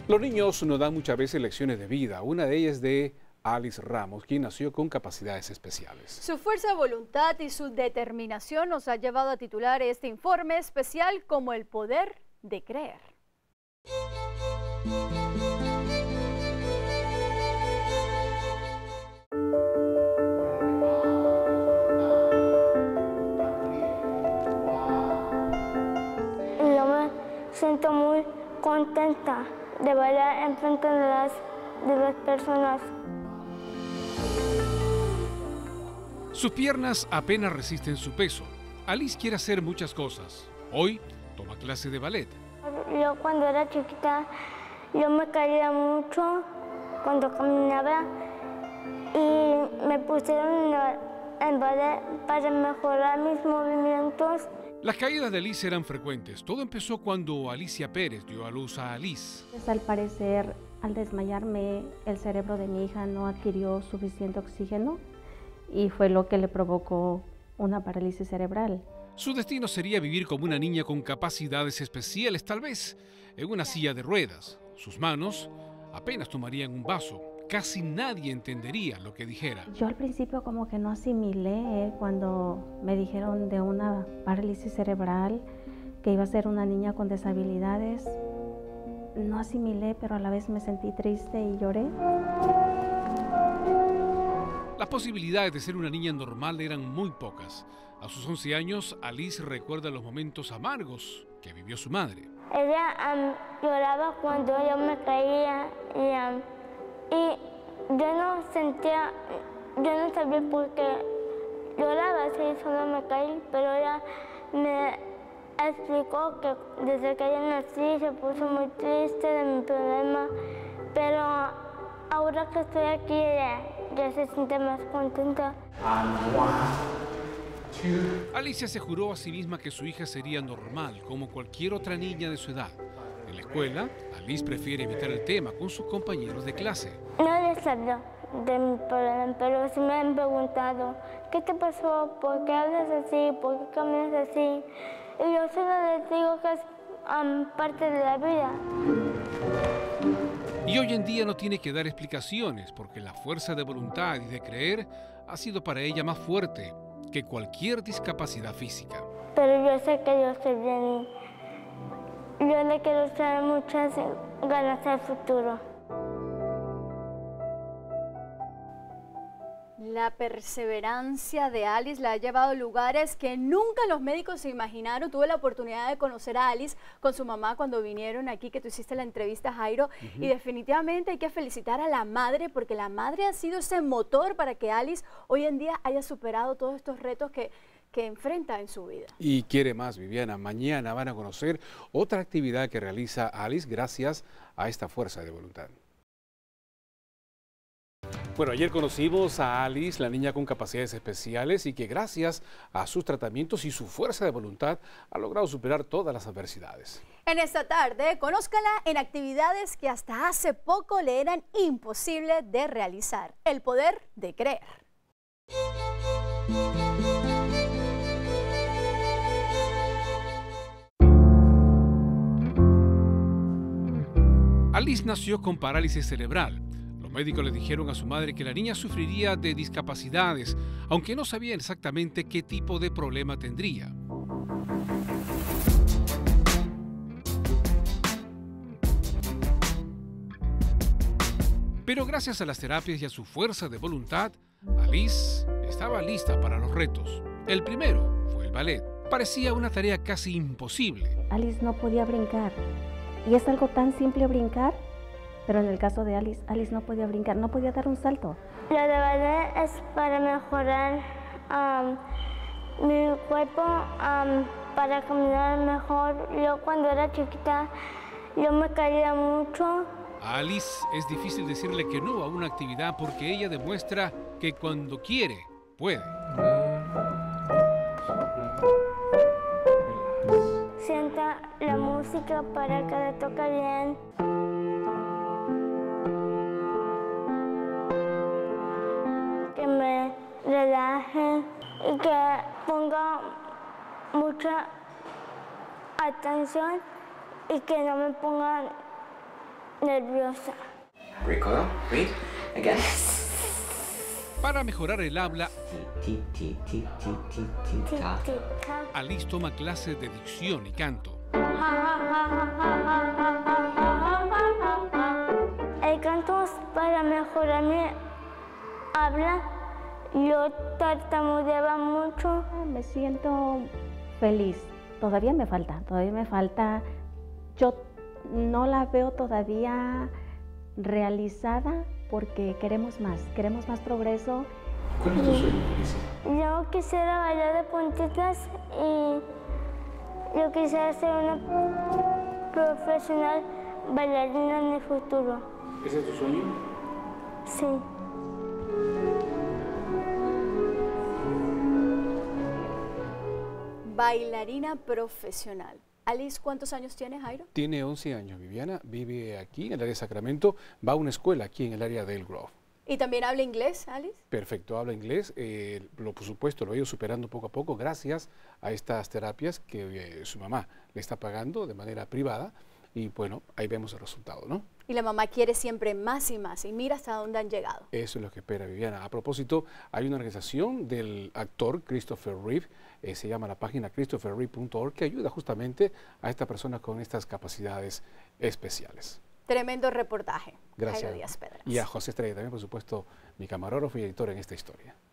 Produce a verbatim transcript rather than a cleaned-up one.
Los niños nos dan muchas veces lecciones de vida. Una de ellas es de Alice Ramos, quien nació con capacidades especiales. Su fuerza de voluntad y su determinación nos ha llevado a titular este informe especial como el poder de creer. Yo me siento muy contenta de bailar en frente de las, de las personas. Sus piernas apenas resisten su peso. Alice quiere hacer muchas cosas. Hoy toma clase de ballet. Yo cuando era chiquita, yo me caía mucho cuando caminaba y me pusieron en ballet para mejorar mis movimientos. Las caídas de Alice eran frecuentes. Todo empezó cuando Alicia Pérez dio a luz a Alice. Pues, al parecer, al desmayarme, el cerebro de mi hija no adquirió suficiente oxígeno y fue lo que le provocó una parálisis cerebral. Su destino sería vivir como una niña con capacidades especiales, tal vez en una silla de ruedas. Sus manos apenas tomarían un vaso. Casi nadie entendería lo que dijera. Yo al principio como que no asimilé eh, cuando me dijeron de una parálisis cerebral, que iba a ser una niña con deshabilidades. No asimilé, pero a la vez me sentí triste y lloré. Las posibilidades de ser una niña normal eran muy pocas. A sus once años, Alice recuerda los momentos amargos que vivió su madre. Ella um, lloraba cuando yo me caía y, um, y yo no sentía, yo no sabía por qué lloraba, si solo me caí, pero ella me explicó que desde que yo nací se puso muy triste de mi problema, pero ahora que estoy aquí ella ya se siente más contenta. Alicia se juró a sí misma que su hija sería normal, como cualquier otra niña de su edad. En la escuela, Alice prefiere evitar el tema con sus compañeros de clase. No les hablo de mi problema, pero sí me han preguntado, ¿qué te pasó? ¿Por qué hablas así? ¿Por qué caminas así? Y yo solo les digo que es um, parte de la vida. Y hoy en día no tiene que dar explicaciones, porque la fuerza de voluntad y de creer ha sido para ella más fuerte que cualquier discapacidad física. Pero yo sé que yo estoy bien y yo le quiero traer muchas ganas al futuro. La perseverancia de Alice la ha llevado a lugares que nunca los médicos se imaginaron. Tuve la oportunidad de conocer a Alice con su mamá cuando vinieron aquí, que tú hiciste la entrevista, Jairo, uh-huh. Y definitivamente hay que felicitar a la madre, porque la madre ha sido ese motor para que Alice hoy en día haya superado todos estos retos que, que enfrenta en su vida. Y quiere más, Viviana. Mañana van a conocer otra actividad que realiza Alice gracias a esta fuerza de voluntad. Bueno, ayer conocimos a Alice, la niña con capacidades especiales y que gracias a sus tratamientos y su fuerza de voluntad ha logrado superar todas las adversidades. En esta tarde, conózcala en actividades que hasta hace poco le eran imposibles de realizar. El poder de creer. Alice nació con parálisis cerebral. Los médicos le dijeron a su madre que la niña sufriría de discapacidades, aunque no sabían exactamente qué tipo de problema tendría. Pero gracias a las terapias y a su fuerza de voluntad, Alice estaba lista para los retos. El primero fue el ballet. Parecía una tarea casi imposible. Alice no podía brincar. Y es algo tan simple brincar, pero en el caso de Alice, Alice no podía brincar, no podía dar un salto. Lo de ballet es para mejorar um, mi cuerpo, um, para caminar mejor. Yo cuando era chiquita, yo me caía mucho. A Alice es difícil decirle que no a una actividad porque ella demuestra que cuando quiere, puede. Sienta la música para que le toque bien. Que me relaje y que ponga mucha atención y que no me pongan nerviosa. Recoil. Read. Again. Para mejorar el habla, Ti, ti, ti, ti, ti, ti, Tic, ta. tic, tac. Alice toma clases de dicción y canto. El canto es para mejorar mi habla. Yo tartamudeaba mucho. Me siento feliz. Todavía me falta, todavía me falta. Yo no la veo todavía realizada porque queremos más, queremos más progreso. ¿Cuál es tu sueño, Alicia? Yo quisiera bailar de puntitas y yo quisiera ser una profesional bailarina en el futuro. ¿Ese es tu sueño? Sí. Bailarina profesional. Alice, ¿cuántos años tiene, Jairo? Tiene once años, Viviana, vive aquí en el área de Sacramento, va a una escuela aquí en el área de Elk Grove. ¿Y también habla inglés, Alice? Perfecto, habla inglés, eh, lo, por supuesto lo ha ido superando poco a poco gracias a estas terapias que eh, su mamá le está pagando de manera privada y bueno, ahí vemos el resultado, ¿no? Y la mamá quiere siempre más y más y mira hasta dónde han llegado. Eso es lo que espera Viviana. A propósito, hay una organización del actor Christopher Reeve, eh, se llama la página christopher reeve punto org, que ayuda justamente a estas personas con estas capacidades especiales. Tremendo reportaje. Gracias. Jairo Díaz Pedras. Y a José Estrella también, por supuesto, mi camarógrafo y editor en esta historia.